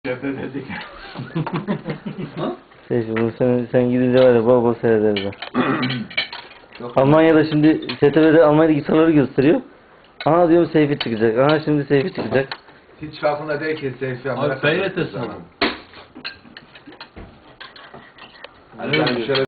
Dedik. Seyfi bunu sen gidince var ya bol bol seyrederiz. Almanya'da şimdi STV'de Almanya'da gitarları gösteriyor. Aha diyorum Seyfi çıkacak. Aha şimdi Seyfi çıkacak. Hiç farkında değil ki Seyfi Abi seyretesiniz. Hani ben şöyle